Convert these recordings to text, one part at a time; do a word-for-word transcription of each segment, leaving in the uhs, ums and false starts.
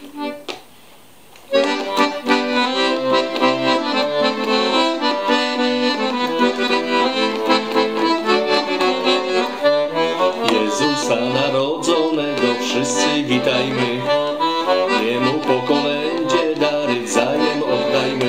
Jezusa narodzonego wszyscy witajmy, Jemu po kolędzie dary wzajem oddajmy.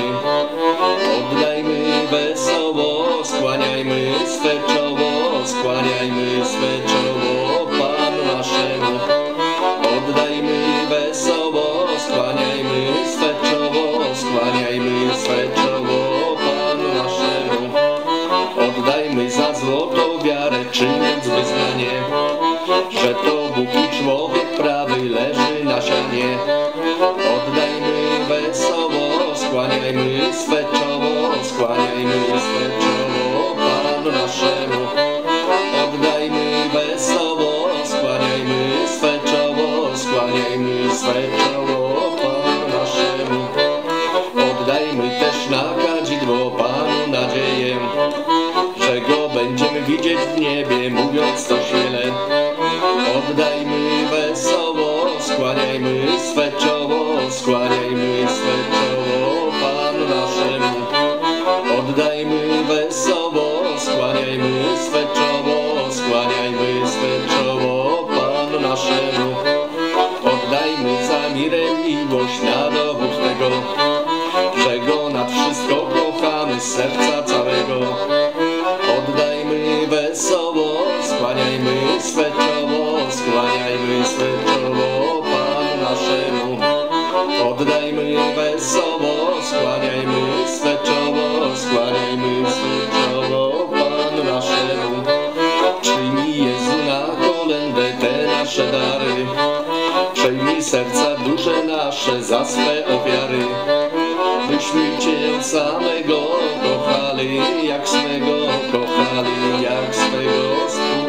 Oddajmy wesoło, skłaniajmy swe czoło, skłaniajmy swe czoło Panu naszemu. Oddajmy wesoło, skłaniajmy swe czoło, skłaniajmy swe czoło Panu naszemu. Oddajmy za złotą wiarę, czyniąc wyznanie, że to Bóg i człowiek prawy leży na sianie. Oddajmy wesoło, skłaniajmy swe czoło, skłaniajmy swe czoło Panu naszemu. Oddajmy wesoło, skłaniajmy swe czoło, skłaniajmy swe czoło Panu naszemu. Oddajmy też na kadzidło Panu nadzieję, że Go będziemy widzieć w niebie, mówiąc to śmiele. Oddajmy wesoło, skłaniajmy swe czoło, skłaniajmy swe czoło Panu naszemu. Oddajmy wesoło, skłaniajmy swe czoło, skłaniajmy swe czoło Panu naszemu. Oddajmy za mirę miłość na dowód tego, że Go nad wszystko kochamy z serca całego. Oddajmy wesoło, skłaniajmy swe czoło, skłaniajmy swe czoło Panu naszemu. Oddajmy wesoło, skłaniajmy swe czoło, skłaniajmy swe czoło Panu naszemu. Przyjmij Jezu na kolędę te nasze dary, przejmij serca dusze nasze za swe ofiary. Byśmy Cię samego kochali, jak swego kochali, jak swego